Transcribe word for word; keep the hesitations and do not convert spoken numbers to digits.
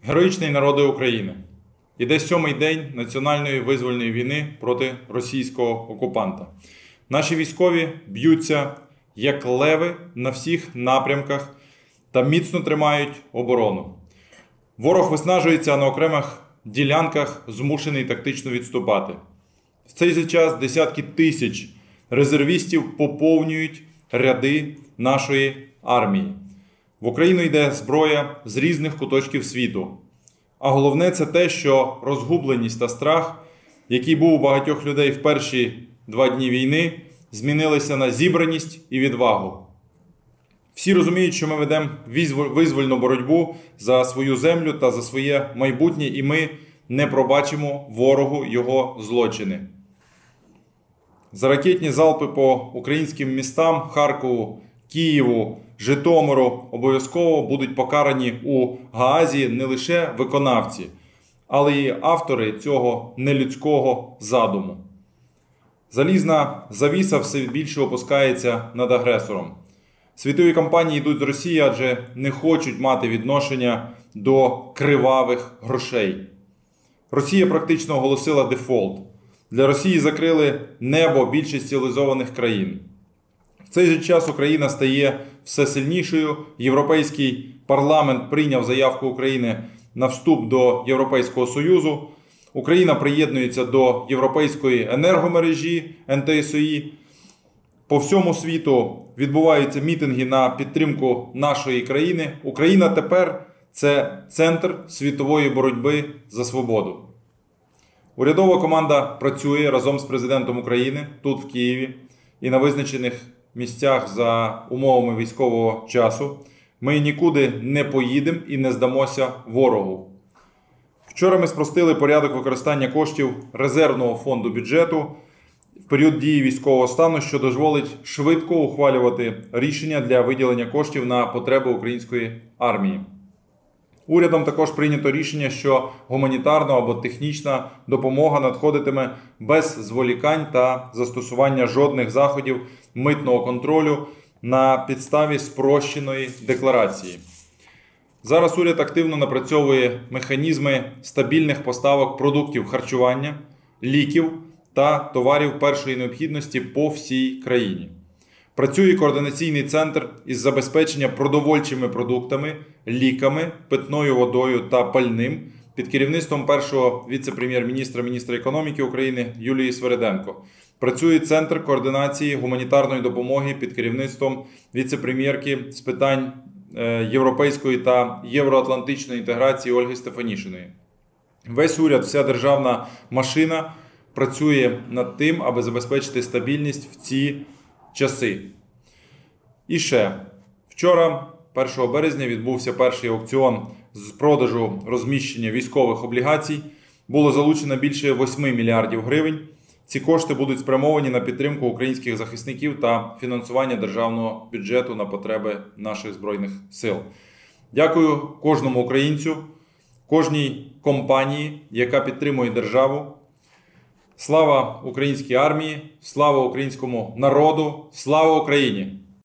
Героїчний народи України. Іде сьомий день національної визвольної війни проти російського окупанта. Наші військові б'ються як леви на всіх напрямках та міцно тримають оборону. Ворог виснажується, а на окремих ділянках змушений тактично відступати. В цей же час десятки тисяч резервістів поповнюють ряди нашої армії. В Україну йде зброя з різних куточків світу. А головне це те, що розгубленість та страх, який був у багатьох людей в перші два дні війни, змінилися на зібраність і відвагу. Всі розуміють, що ми ведемо визвольну боротьбу за свою землю та за своє майбутнє, і ми не пробачимо ворогу його злочини. За ракетні залпи по українським містам Харкову, Києву, Житомиру обов'язково будуть покарані у Гаазі не лише виконавці, але й автори цього нелюдського задуму. Залізна завіса все більше опускається над агресором. Світові компанії йдуть з Росії, адже не хочуть мати відношення до кривавих грошей. Росія практично оголосила дефолт. Для Росії закрили небо більшість цивілізованих країн. В цей же час Україна стає все сильнішою. Європейський парламент прийняв заявку України на вступ до Європейського Союзу. Україна приєднується до Європейської енергомережі ен те ес о і. По всьому світу відбуваються мітинги на підтримку нашої країни. Україна тепер – це центр світової боротьби за свободу. Урядова команда працює разом з президентом України тут, в Києві, і на визначених місцях за умовами військового часу. Ми нікуди не поїдемо і не здамося ворогу. Вчора ми спростили порядок використання коштів резервного фонду бюджету в період дії військового стану, що дозволить швидко ухвалювати рішення для виділення коштів на потреби української армії. Урядом також прийнято рішення, що гуманітарна або технічна допомога надходитиме без зволікань та застосування жодних заходів митного контролю на підставі спрощеної декларації. Зараз уряд активно напрацьовує механізми стабільних поставок продуктів харчування, ліків та товарів першої необхідності по всій країні. Працює координаційний центр із забезпечення продовольчими продуктами, ліками, питною водою та пальним під керівництвом першого віце-прем'єр-міністра, міністра економіки України Юлії Свериденко. Працює Центр координації гуманітарної допомоги під керівництвом віце-прем'єрки з питань європейської та євроатлантичної інтеграції Ольги Стефанішиної. Весь уряд, вся державна машина працює над тим, аби забезпечити стабільність в ці часи. І ще. Вчора, першого березня, відбувся перший аукціон з продажу розміщення військових облігацій. Було залучено більше восьми мільярдів гривень. Ці кошти будуть спрямовані на підтримку українських захисників та фінансування державного бюджету на потреби наших Збройних сил. Дякую кожному українцю, кожній компанії, яка підтримує державу. Слава українській армії, слава українському народу, слава Україні!